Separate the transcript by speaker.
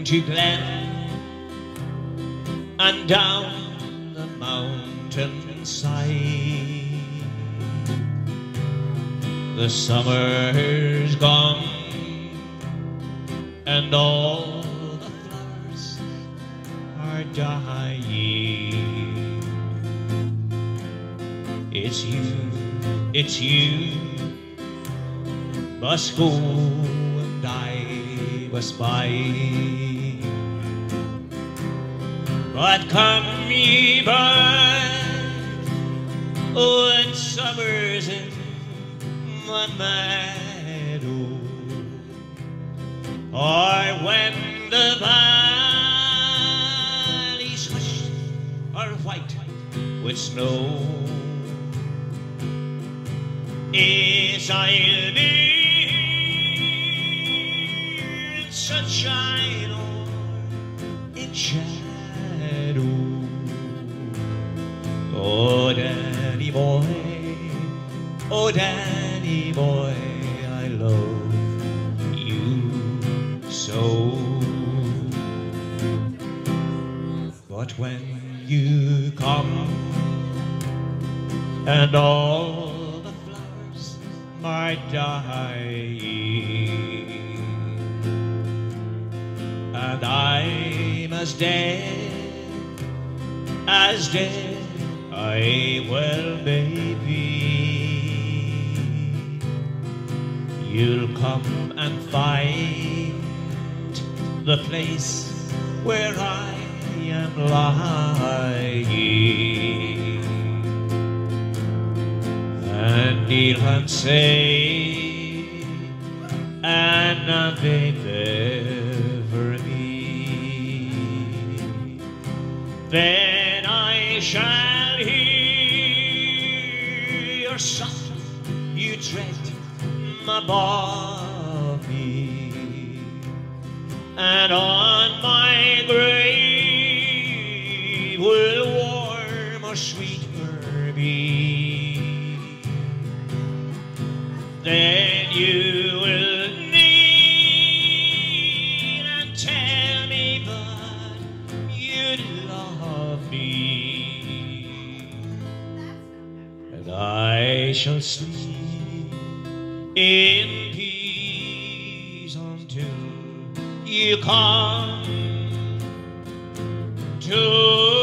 Speaker 1: to glen and down the mountainside. The summer's gone and all the flowers are dying. It's you must go and I must bide. But come ye back, oh, and summer's in the meadow, or when the valleys hushed are white with snow. Yes, I'll be in sunshine or in shadow. Oh, Danny boy, oh, Danny boy, I love you so. But when you come and all the flowers are dying, and I'm as dead I will maybe, you'll come and find the place where I am lying, and you'll say, and they never meet. Then I shall hear your soft, you tread above me, and on my grave will warm or sweeter be. Then you will kneel and tell me that you love me, and I shall sleep in peace until you come to